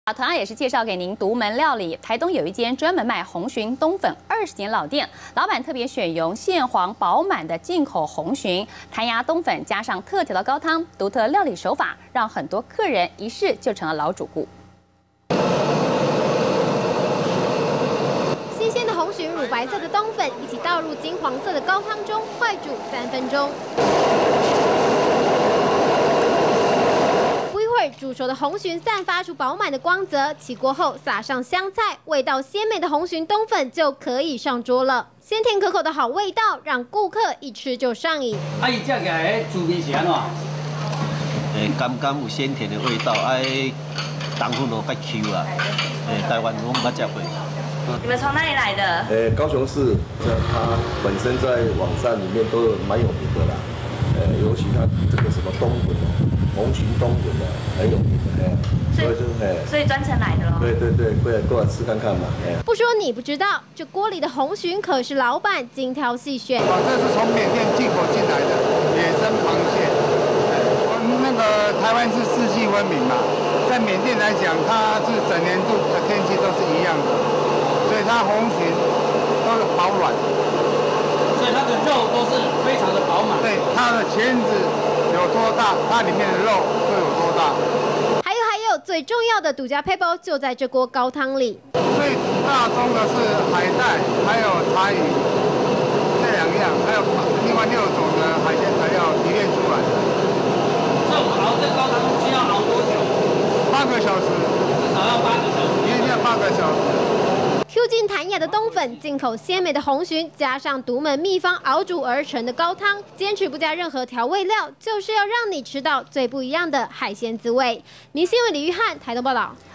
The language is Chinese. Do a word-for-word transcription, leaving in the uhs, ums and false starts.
同样也是介绍给您独门料理。台东有一间专门卖红鲟冬粉二十年老店，老板特别选用现黄饱满的进口红鲟，弹牙冬粉加上特调的高汤，独特料理手法让很多客人一试就成了老主顾。 新鲜的红鲟乳白色的冬粉一起倒入金黄色的高汤中，快煮三分钟。 煮熟的红鲟散发出饱满的光泽，起锅后撒上香菜，味道鲜美的红鲟冬粉就可以上桌了。鲜甜可口的好味道，让顾客一吃就上瘾。 啊，伊食起来滋味是安怎？ 诶，甘甘有鲜甜的味道，哎，糖分都较 Q 啊。诶，台湾我冇食过。 你们从哪里来的？ 诶，高雄市，这它本身在网站里面都有蛮有名的啦。呃，尤其它这个什么冬粉哦。 红鲟冬粉的很有名的，哎，所以就哎， 所以专程来的喽。 对对对，过来过来吃看看嘛，哎。 不说你不知道，这锅里的红鲟可是老板精挑细选。 哦，这是从缅甸进口进来的野生螃蟹。我们那个台湾是四季分明嘛，在缅甸来讲，它是整年度的天气都是一样的，所以它红鲟都是保软， 所以它的肉都是非常的饱满。 对，它的钳子。 有多大，它里面的肉就有多大。 还有还有，最重要的独家配包就在这锅高汤里。 最大宗的是海带，还有柴鱼这两样，还有另外六种的海鲜材料提炼出来的。 这我们熬这高汤需要熬多久？ 八个小时， 至少要八个小时。 一定要八个小时。 Q 劲弹牙的冬粉，进口鲜美的红鲟，加上独门秘方熬煮而成的高汤，坚持不加任何调味料，就是要让你吃到最不一样的海鲜滋味。民新闻李玉翰台东报道。